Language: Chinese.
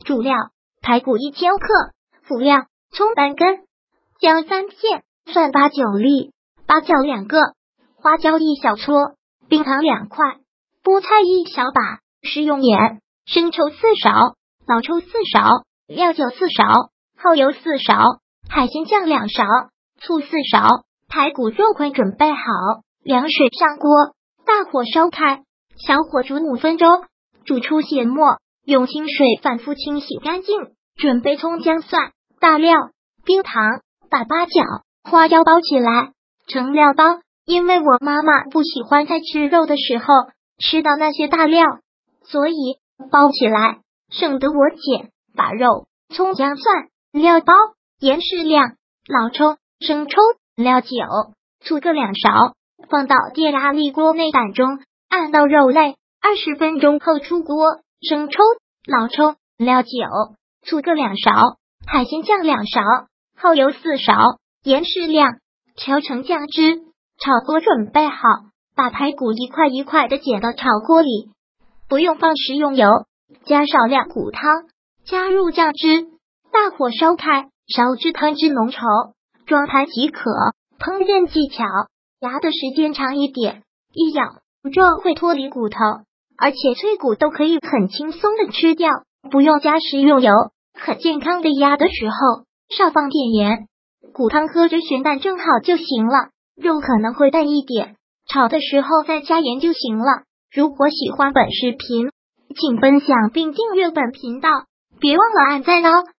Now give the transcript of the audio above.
主料：排骨1千克，辅料：葱半根，姜3片，蒜8、9粒，八角2个，花椒1小撮，冰糖2块，菠菜1小把，食用盐，生抽4勺，老抽4勺，料酒4勺，耗油4勺，海鲜酱2勺，醋4勺。排骨肉块准备好，凉水上锅，大火烧开，小火煮5分钟，煮出血沫，用清水反复清洗干净。准备葱姜蒜、大料、冰糖，把八角、花椒包起来，盛料包。因为我妈妈不喜欢在吃肉的时候吃到那些大料，所以包起来，省得我姐把肉、葱姜蒜、料包，盐适量，老抽、生抽、料酒、醋各2勺，放到电压力锅内胆中，按到肉类，20分钟后出锅，生抽、老抽、料酒、醋各2勺，海鲜酱2勺，耗油4勺，盐适量，调成酱汁。炒锅准备好，把排骨一块一块的剪到炒锅里，不用放食用油，加少量骨汤，加入酱汁，大火烧开，烧至汤汁浓稠，装盘即可。烹饪技巧：压的时间长一点，一咬肉会脱离骨头，而且脆骨都可以很轻松的吃掉，不用加食用油。很健康的压的时候，少放点盐，骨汤喝着咸淡正好就行了。肉可能会淡一点，炒的时候再加盐就行了。如果喜欢本视频，请分享并订阅本频道，别忘了按赞哦。